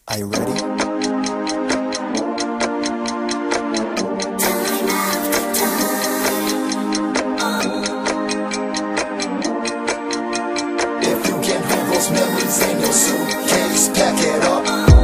Are you ready? If you can hold those memories in your suitcase, pack it up.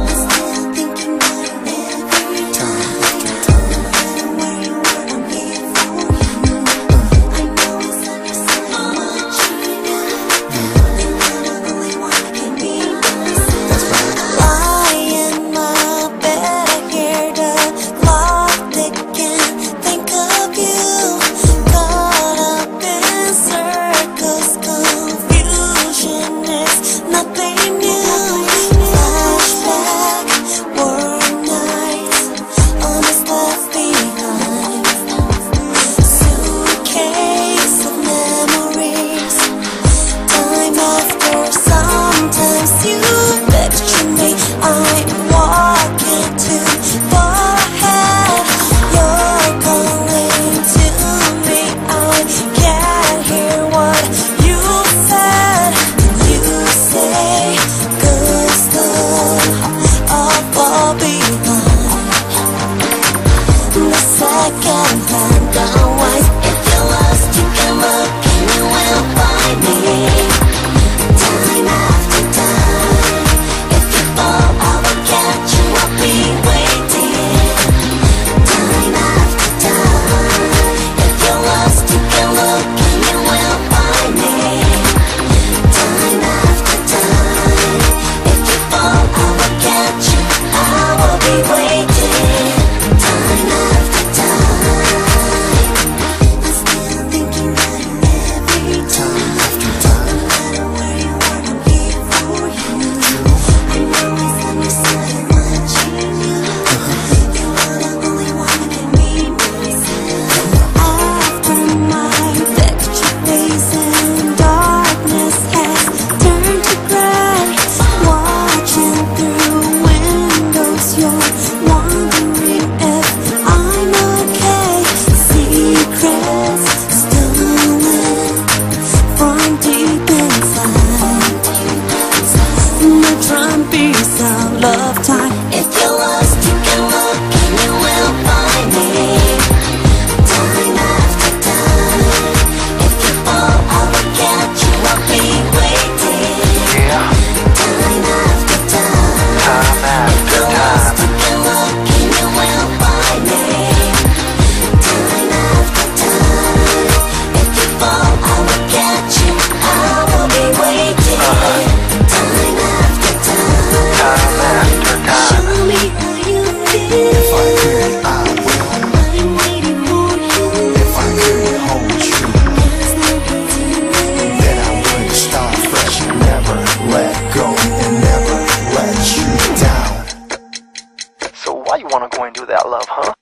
Why you wanna go and do that, love, huh?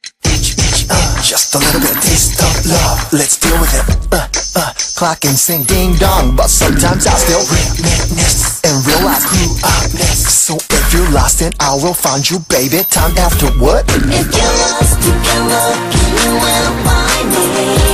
Just a little bit of taste of love. Let's deal with it. Clock and sing ding dong, but sometimes I still reminisce and realize who I'm next. So if you're lost, then I will find you, baby. Time after what? If you're lost, you can look and you will find me.